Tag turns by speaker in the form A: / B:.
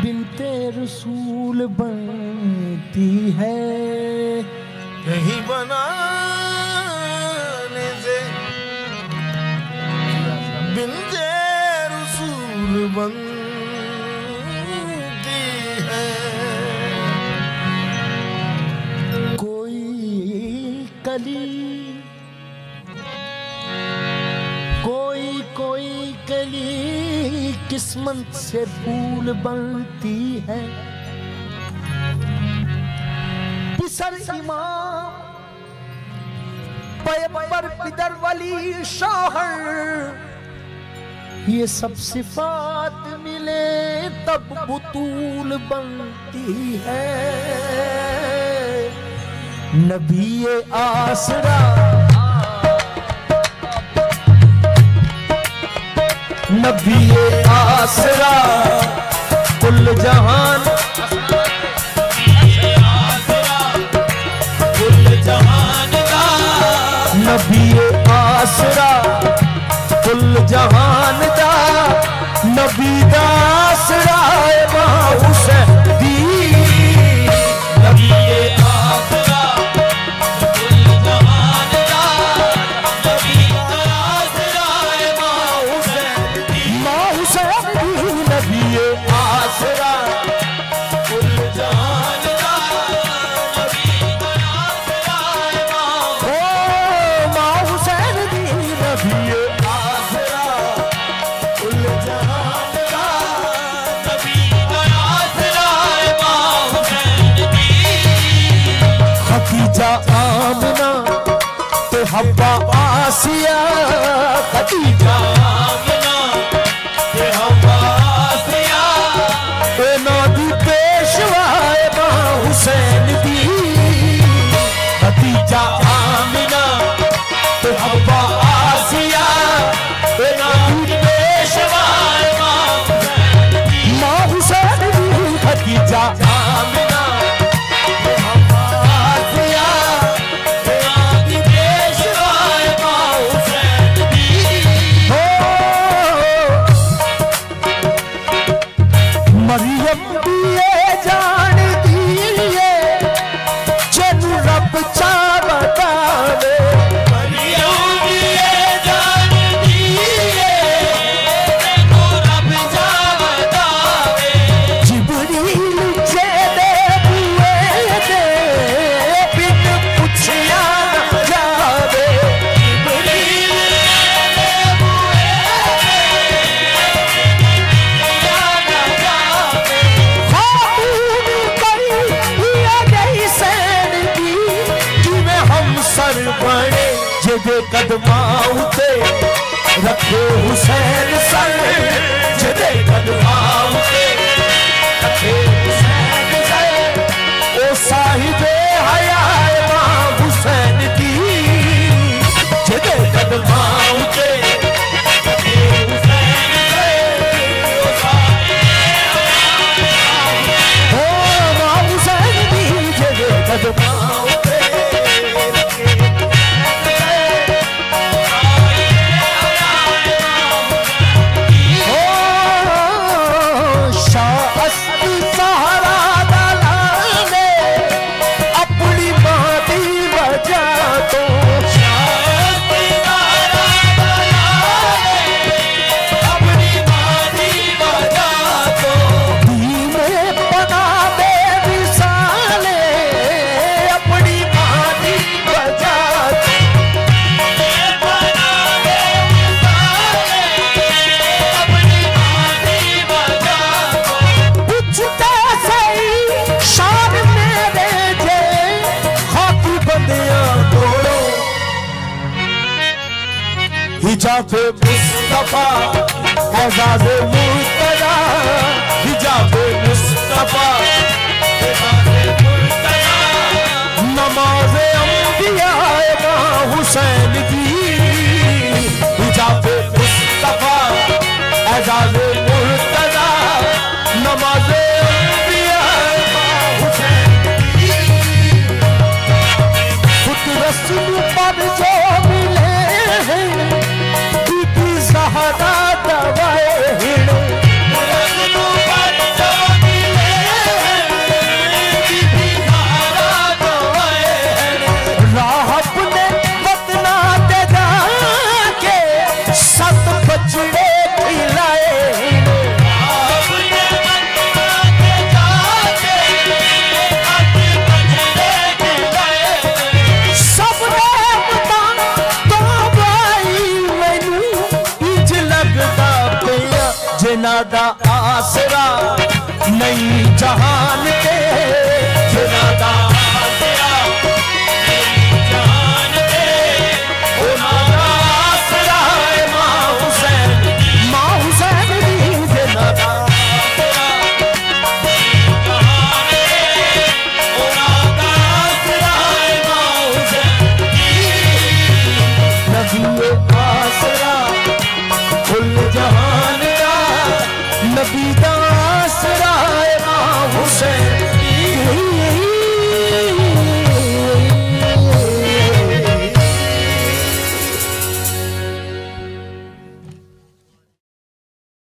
A: बिनते रसूल बनती है,
B: नहीं बनाने से बिनते रसूल बनती है।
A: कोई कली कोई कली किस्मत से फूल बनती है। पिसर इमाम पैगंबर पिदर वली शौहर, ये सब सिफात मिले तब बुतूल बनती है। नबी आसरा नबी आसरा कुल जहान,
B: कुल जहान का
A: नबी आसरा कुल जहान दा, नबी दा आसरा मां हुसैन दी।
B: नबी आसरा कुल जहान का, नबी दा आसरा मां हुसैन दी।
A: मां हुसैन दी नबी आसरा
B: कुल जहान का, नबी दा आसरा मां
A: ओ मां हुसैन दी नबी
B: आसरा कुल जहान का, नबी दा आसरा मां हुसैन दी।
A: खदीजा आमना ते हव्वा आसिया, खदीजा
B: आमना ते हव्वा आसिया,
A: इन्हां दी पेशवाए मां हुसैन दी। खदीजा आमना ते हव्वा आसिया, इन्हां दी पेशवाए
B: मां हुसैन दी।
A: मां हुसैन दी। खदीजा
B: आमना ते हव्वा आसिया, इन्हां दी पेशवाए मां हुसैन दी।
A: हो मरियम भी ये जानती है, जनु रब चा बतावे।
B: मरियम भी ये जानती है, तेनू रब जा बतावे।
A: जिबरील जे दे बुए दे बिन पुछया न जावे।
B: जिबरील दे बुए या ना जावे।
A: खातून करी हिया गई सैन दी, जिवें हम सर बने जेदे कदमां उते रखे हुसैन सर, जेदे कदमां उते रखे हुसैन सर। ओ साहिबे हयाए मां हुसैन दी, जेदे कदमां उते
B: रखे हुसैन सर। ओ सारे
A: हो मां हुसैन दी, जेदे कदमां उते रखे हो शाह अस्ती सहारा दलाने अपनी मां दी वजह तो।
B: शास्त्री वाला दलाले अपनी मां दी वजह तो।
A: दीने बना दे विसाले अपनी मां दी वजह तो।
B: बना दे मिसाले अपनी मां दी वजह तो।
A: पूछते सही शान मेरे जे खाकी बंदियां कोलो, हिजाबे मुस्तफा एजाज़े मुर्तज़ा, हिजाबे मुस्तफा नमाज़े अंबिया मां हुसैन दी। हिजाबे मुस्तफा एजाज़े मुर्तज़ा, नमाज़े अंबिया मां हुसैन दी। खुद रसूल पर जो मिले हैं, बीबी ज़हरा दवाए हिण।
B: रसूल
A: जहां